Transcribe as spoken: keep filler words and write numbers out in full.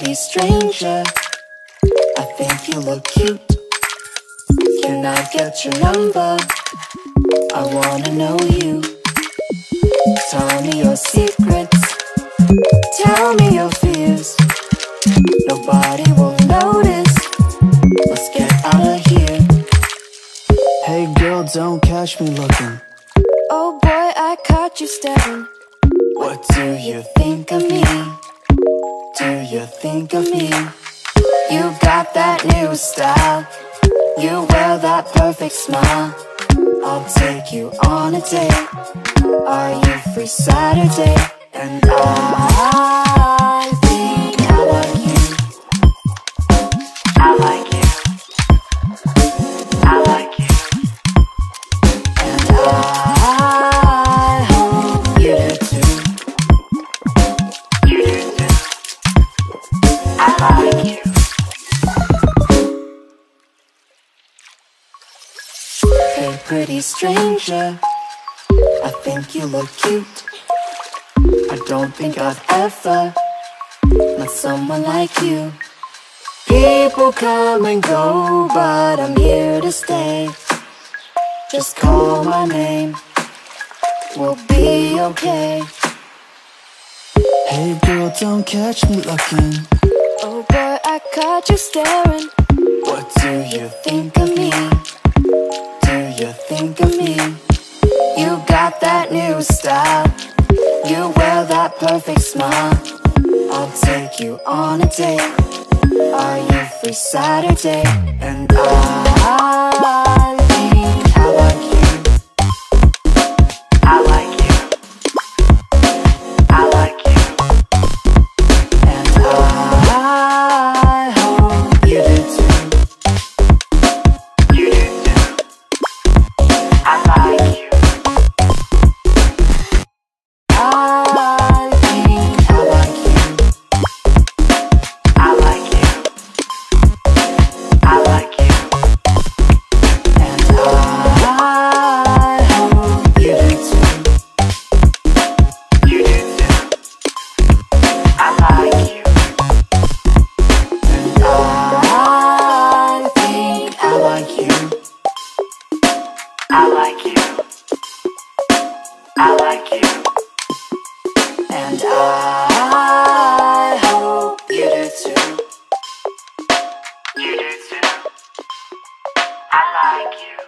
pretty stranger. I think you look cute. Can I get your number? I wanna know you. Tell me your secrets. Tell me your fears. Nobody will notice. Let's get out of here. Hey girl, don't catch me looking. Oh boy, I caught you staring. What do you think of me? Do you think of me? You got that new style. You wear that perfect smile. I'll take you on a date. Are you free Saturday? And I think I like you. I like you. I like you. And I hope you do too. You do too. I like you. Hey pretty stranger, I think you look cute. I don't think I've ever met someone like you. People come and go, but I'm here to stay. Just call my name, we'll be okay. Hey girl, don't catch me looking. Oh boy, I caught you staring. What do you think of me? Do you think of me? You got that new style. You wear that perfect smile. I'll take you on a date. Are you free Saturday? And I think I like you. I like you. I like you. And I hope you do too. You do too. I like you. I think I like you. I like you. I like you. And I hope you do too. You do too. I like you. And I think I like you. I like you. I like you. And I hope you do too. You do too. I like you.